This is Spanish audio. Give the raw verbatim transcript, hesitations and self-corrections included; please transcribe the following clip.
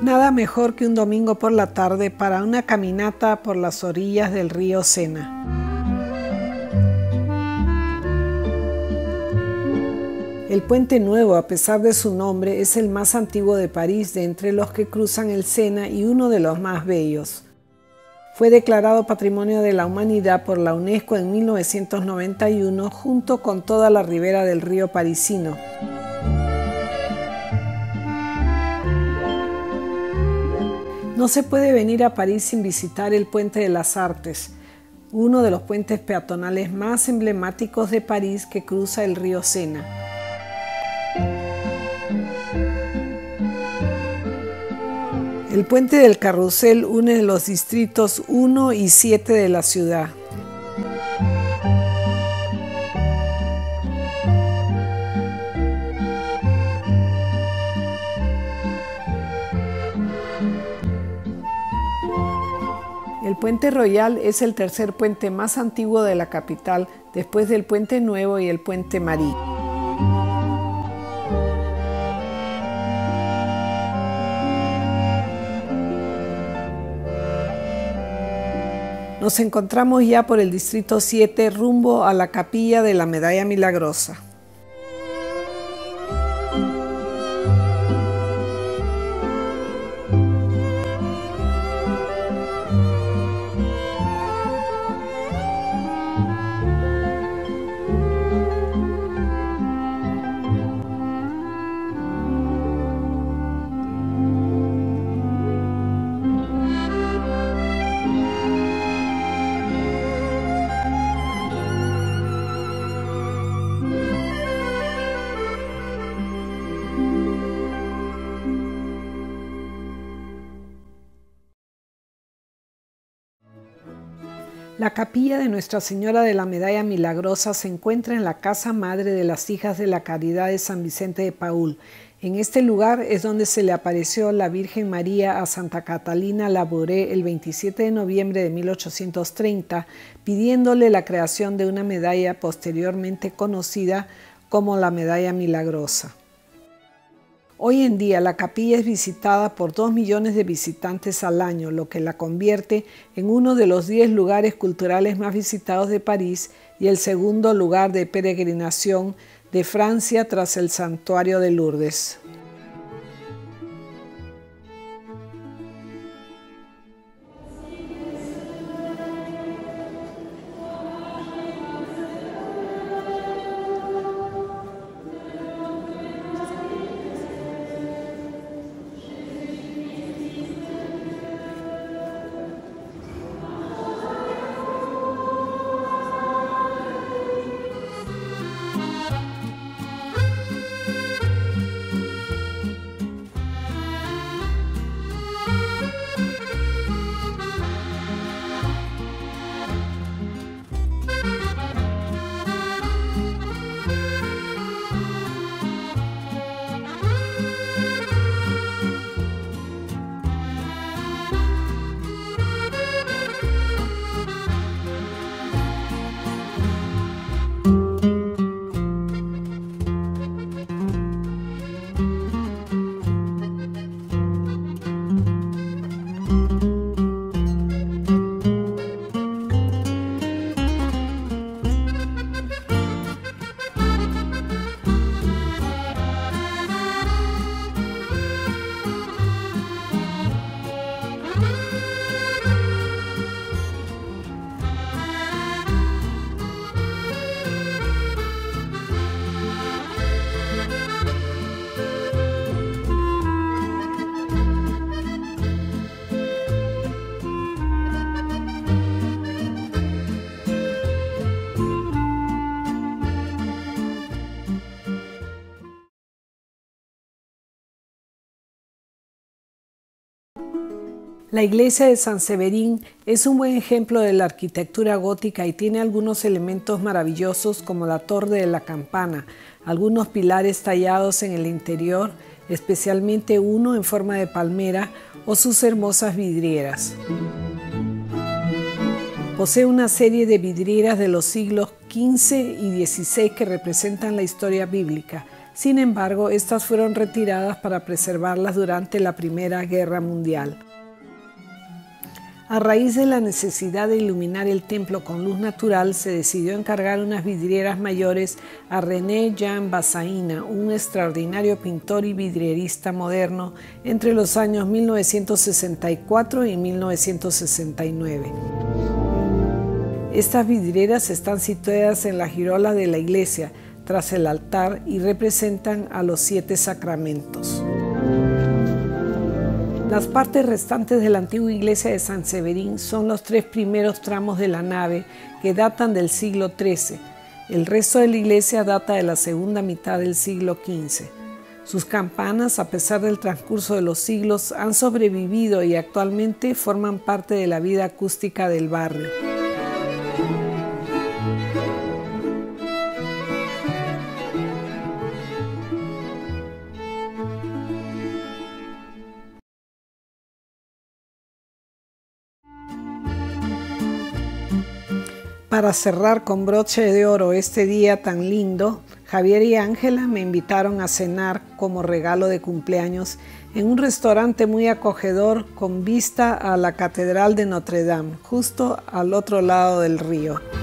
Nada mejor que un domingo por la tarde para una caminata por las orillas del río Sena. El Puente Nuevo, a pesar de su nombre, es el más antiguo de París de entre los que cruzan el Sena y uno de los más bellos. Fue declarado Patrimonio de la Humanidad por la UNESCO en mil novecientos noventa y uno, junto con toda la ribera del río parisino. No se puede venir a París sin visitar el Puente de las Artes, uno de los puentes peatonales más emblemáticos de París que cruza el río Sena. El Puente del Carrusel une los distritos uno y siete de la ciudad. El Puente Royal es el tercer puente más antiguo de la capital, después del Puente Nuevo y el Puente Marie. Nos encontramos ya por el distrito siete rumbo a la Capilla de la Medalla Milagrosa. La capilla de Nuestra Señora de la Medalla Milagrosa se encuentra en la casa madre de las Hijas de la Caridad de San Vicente de Paúl. En este lugar es donde se le apareció la Virgen María a Santa Catalina Labouré el veintisiete de noviembre de mil ochocientos treinta, pidiéndole la creación de una medalla posteriormente conocida como la Medalla Milagrosa. Hoy en día la capilla es visitada por dos millones de visitantes al año, lo que la convierte en uno de los diez lugares culturales más visitados de París y el segundo lugar de peregrinación de Francia tras el Santuario de Lourdes. La iglesia de San Severín es un buen ejemplo de la arquitectura gótica y tiene algunos elementos maravillosos como la torre de la campana, algunos pilares tallados en el interior, especialmente uno en forma de palmera, o sus hermosas vidrieras. Posee una serie de vidrieras de los siglos quince y dieciséis que representan la historia bíblica. Sin embargo, estas fueron retiradas para preservarlas durante la Primera Guerra Mundial. A raíz de la necesidad de iluminar el templo con luz natural, se decidió encargar unas vidrieras mayores a René Jean Bassaina, un extraordinario pintor y vidrierista moderno entre los años mil novecientos sesenta y cuatro y mil novecientos sesenta y nueve. Estas vidrieras están situadas en la girola de la iglesia, tras el altar, y representan a los siete sacramentos. Las partes restantes de la antigua iglesia de San Severín son los tres primeros tramos de la nave, que datan del siglo trece. El resto de la iglesia data de la segunda mitad del siglo quince. Sus campanas, a pesar del transcurso de los siglos, han sobrevivido y actualmente forman parte de la vida acústica del barrio. Para cerrar con broche de oro este día tan lindo, Javier y Ángela me invitaron a cenar como regalo de cumpleaños en un restaurante muy acogedor con vista a la Catedral de Notre Dame, justo al otro lado del río.